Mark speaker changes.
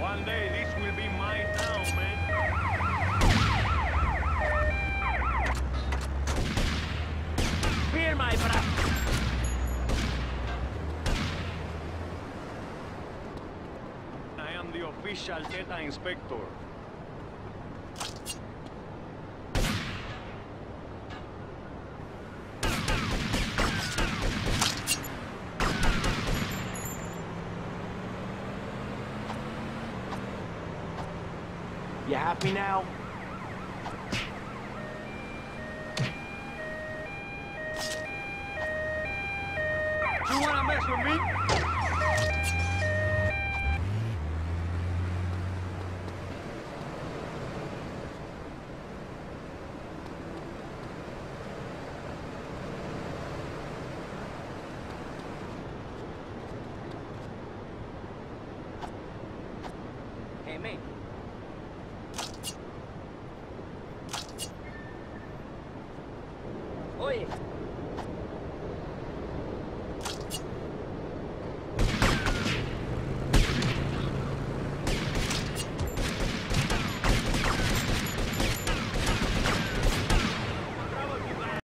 Speaker 1: One day this will be my town, man.
Speaker 2: Fear my brother.
Speaker 1: I am the official Zeta Inspector.
Speaker 2: You happy now?
Speaker 1: You wanna mess with me?
Speaker 2: Hey, mate.